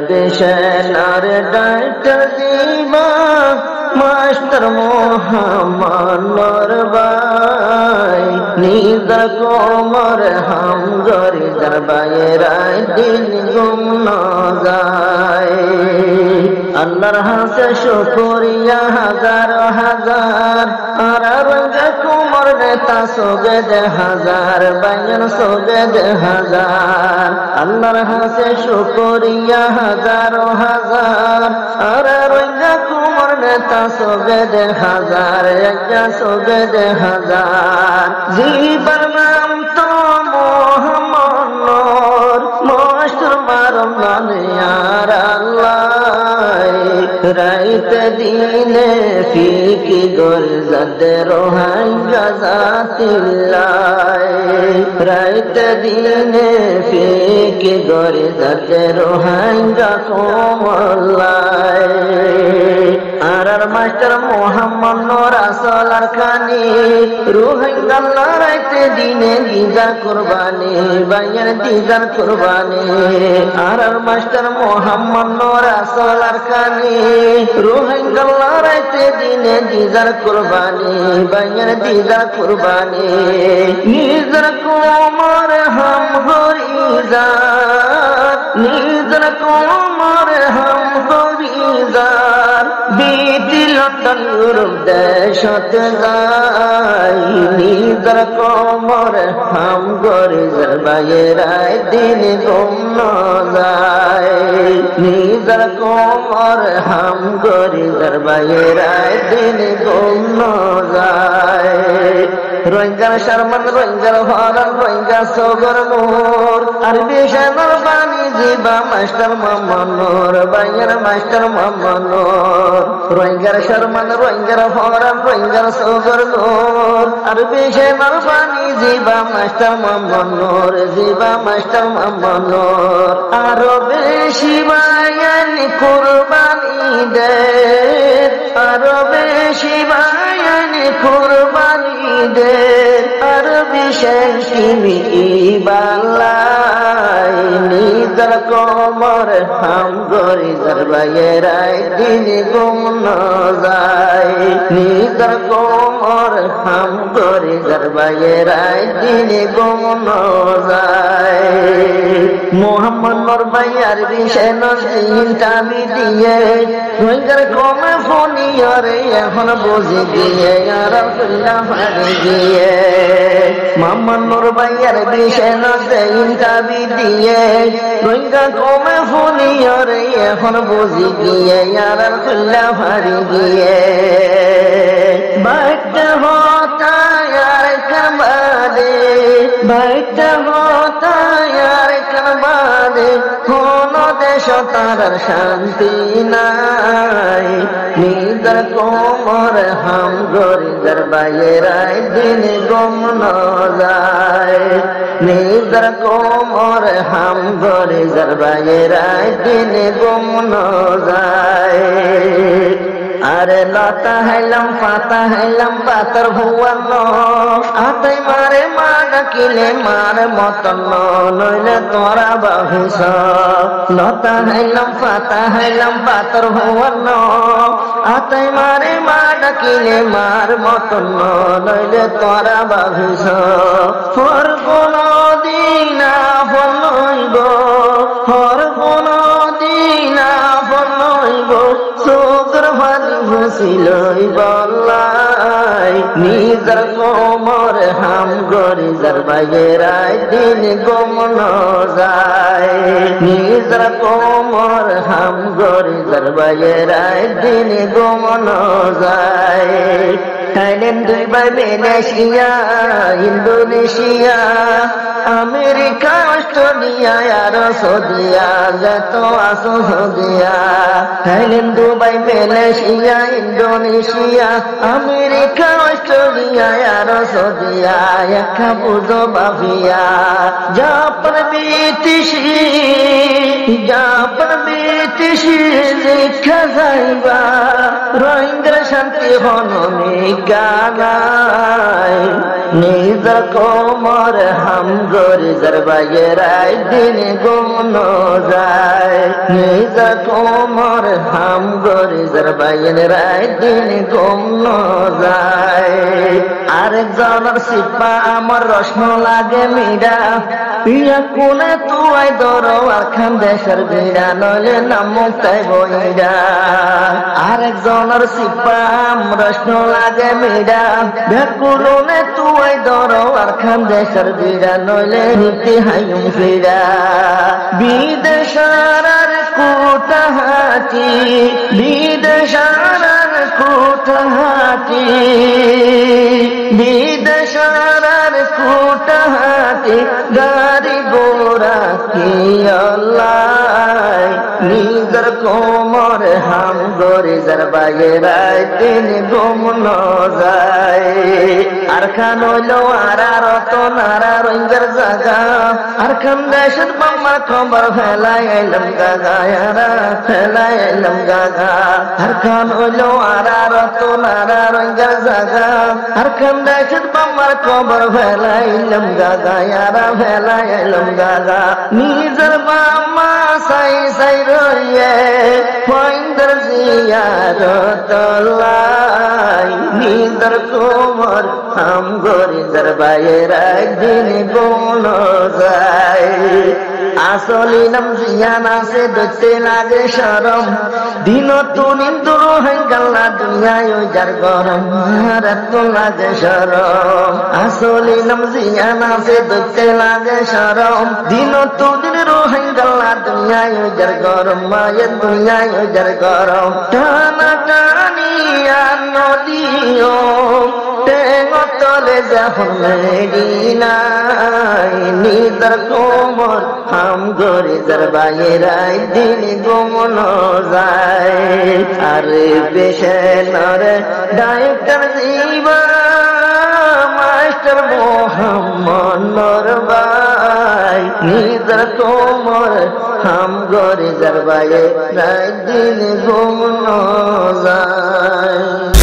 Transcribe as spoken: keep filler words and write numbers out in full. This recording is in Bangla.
বিশেনার ডাক্তার দিবা মাস্টার মোহাম্মদ নূর ভাই নিদর কোমর হাম গরি দরবারে দিন গুম না যায় আল্লাহর হাসে শুকরিয়া হাজার হাজার আর রঙ্গা কোমর নেতা সোগেদ হাজার বাইন সোগেদ হাজার আল্লাহর হাসে শুকরিয়া হাজার হাজার আর রঙ্গা কোমর নেতা সোগেদ হাজার একটা সোগেদ হাজার জীবন নাম তো মোহাম্মদ নূর মাস্টার মারম আর আল্লাহ রাইত দিনে ফিকি গুলজাদ রোহান গাজাতিল্লাহ রাইত দিনে ফিকি গুলজাদ রোহান গাকমল্লাহ আর মাস্টার মোহাম্মদ নূর আসলার খানি রোহিঙ্গা রাইত দিনে দিদার কুরবানি বাইয়ের দিদার কুরবানি আর মাস্টার মোহাম্মদ নূর আসলার খানি রোহিঙ্গা রাইত দিনে দিদার কুরবানি বাইয়ের দিদার কুরবানি নিজর কোমর হাম গরিজার নিজর কোমর হাম গরিজার बीती लंदन यूरोप देशत जाय निदर कोमर हम गरीजर बायराय दिन गुम न जाय निदर कोमर हम गरीजर बायराय दिन गुम न जाय रोहिंगा शर्मन रोहिंगा हरन रोहिंगा सोगर मोर अरबी शहर पानी जीबा मास्टर मोहम्मद नूर बायर मास्टर मोहम्मद नूर रोहिंगा शर्मन रोहिंगा हरन रोहिंगा सोगर मोर अरबी शहर पानी जीबा मास्टर मोहम्मद नूर जीबा मास्टर मोहम्मद नूर अरबे शिवायन कुर्बानी दे अरबे शिवायन कुर्बानी दे अरबी शर्मी बालाई निदर कोमर हम गरीजर बायराय दिन गुम न जाय निदर कोमर हम गरीजर बायराय दिन गुम न जाय मोहम्मद नूर भाई अरबी शहर इंटामी दिए रोहिंगा कोमे फोनी और এখন বুঝে গিয়ে আর আব্দুল্লাহ ফাড়ি গিয়ে মোহাম্মদ নূর ভাইয়ের বিশেষে ইনকাবি দিয়ে রোহিঙ্গা কমে ফোনি আর এখন বুঝে গিয়ে আর আব্দুল্লাহ ফাড়ি গিয়ে বাইতে হতা আর কামালে বাইতে হতা আর কামালে কোন দেশ তার শান্তি নাই নিদর কোমর হাম গরিজর বায়রায় দিন গুম ন যায় নিদর কোমর হাম গরিজর বায়রায় দিন গুম ন যায় আরে লতা হেলাম পাতা হেলাম পাতর ভুয়ান আতাই মারে মা ডাকিলে মার মতন নইলে তোরা বাহুস লতা হেলাম পাতা হেলাম পাতর ভুয়ান আতাই মারে মা ডাকিলে মার মতন নইলে তোরা বাহুস ফর কোন দিনা ফলইব ফর কোন দিনা ফলইব সোদর ভালি ভসিলই বলাই নিদর কোমর হাম গরিজর বায়রায় দিন গুম ন যায় নিদর কোমর হাম গরিজর বায়রায় দিন গুম ন যায় Thailand Dubai Malaysia Indonesia America Australia আর সৌদিয়া যত আসো সৌদিয়া Thailand Dubai Malaysia Indonesia America Australia আর সৌদিয়া একা বুঝো বাভিয়া জাপান বিদেশি জাপান বিদেশি লেখা যাইবা রোহিঙ্গা শান্তি হনমি গানাই নিদর কোমর হাম গরিজর বায়রায় দিন গুম ন যায় নিজা কোমর হাম গরি যার বাইন রায় দিন ঘুম ন যায় আরেকজনের সিপা আমার রশ্ন লাগে মিডা পিয়া কোনে তুই ধরো আর খান দেশের ভিড়া নইলে নামুক তাই বইডা আরেকজনের সিপা রশ্ন লাগে মিডা বেকুলনে তুই ধরো আর খান দেশের ভিড়া নইলে নীতি হাইম ফিরা বিদেশার কুটাহাটি বিদেশার কুটাহাটি বিদেশার কুটাহাটি গাড়ি গোরা কি আল্লাহ নিজের কোমর হাম গরি যার বাইরাই দিন ঘুম ন যায় আর খান হইল আর রত নারা রঙ্গের জাগা আর খান দেশের বাম্মা খবর ফেলাই এলাম গাগা ইয়ারা ফেলাই এলাম গাগা আর খান হইল আর রত নারা রঙ্গের জাগা আর খান দেশের বাম্মার খবর ফেলাই এলাম গাগা ইয়ারা ফেলাই এলাম গাগা নিজের বাম্মা সাই সাই রইয়ে পয়েন্টার জিয়ারত লাই নিজের কোমর হাম গরি যার বাইর একদিন কোন যায় আসলি নাম জিয়ান আছে দেখতে লাগে সরম দিন তুনিন দুরু হাঙ্গাল্লা দুনিয়ায় ওই যার গরম আর তো লাগে সরম আসলি নাম জিয়ান আছে দেখতে লাগে সরম দিন তুনিন রু হাঙ্গাল্লা দুনিয়ায় ওই যার গরম মায়ের দুনিয়ায় ওই যার গরম টানা টানি আর নদীও টেঙতলে যখন মেডিনাই নিজের কোমর হাম গরি যার বাইরাই দিন ঘুমন যায় আরে পেশে নরে ডাইরেক্টর জীবা মাস্টার মোহাম্মদ নর ভাই নিজের কোমর হাম গরি যার বাইরাই দিন ঘুমন যায়।